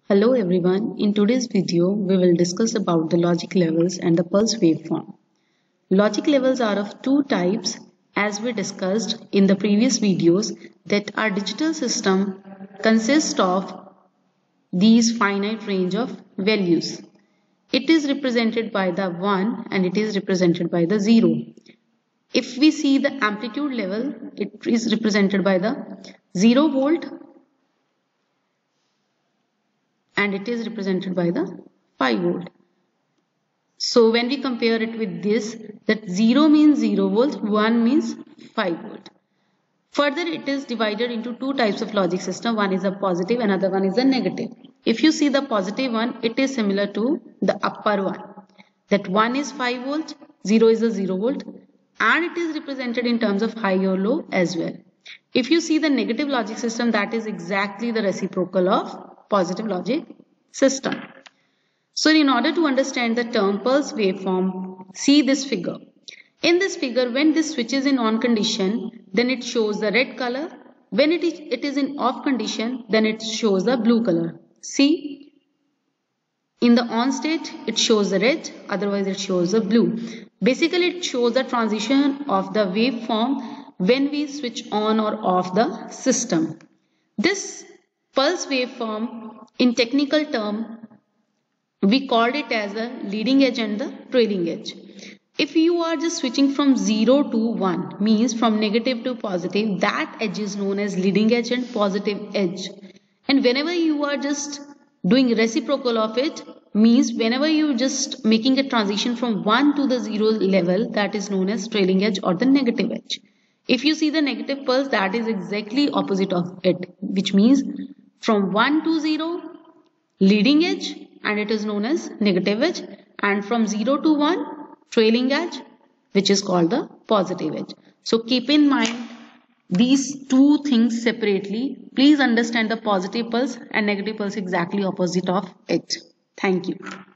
Hello everyone, in today's video we will discuss about the logic levels and the pulse waveform. Logic levels are of two types as we discussed in the previous videos that our digital system consists of these finite range of values. It is represented by the 1 and it is represented by the 0. If we see the amplitude level, it is represented by the 0 volt and it is represented by the 5 volt. So when we compare it with this, that 0 means 0 volt, 1 means 5 volt. Further, it is divided into two types of logic system. One is a positive, another one is a negative. If you see the positive one, it is similar to the upper one. That 1 is 5 volt, 0 is a 0 volt, and it is represented in terms of high or low as well. If you see the negative logic system, that is exactly the reciprocal of positive logic system. So in order to understand the term pulse waveform, see this figure. In this figure, when this switch is in on condition, then it shows the red color. When it is in off condition, then it shows the blue color. See, in the on state, it shows the red, otherwise it shows the blue. Basically, it shows the transition of the waveform when we switch on or off the system. This pulse waveform, in technical term, we called it as the leading edge and the trailing edge. If you are just switching from 0 to 1, means from negative to positive, that edge is known as leading edge and positive edge. And whenever you are just doing reciprocal of it, means whenever you just making a transition from 1 to the 0 level, that is known as trailing edge or the negative edge. If you see the negative pulse, that is exactly opposite of it, which means from 1 to 0, leading edge, and it is known as negative edge, and from 0 to 1, trailing edge, which is called the positive edge. So keep in mind these two things separately. Please understand the positive pulse and negative pulse exactly opposite of it. Thank you.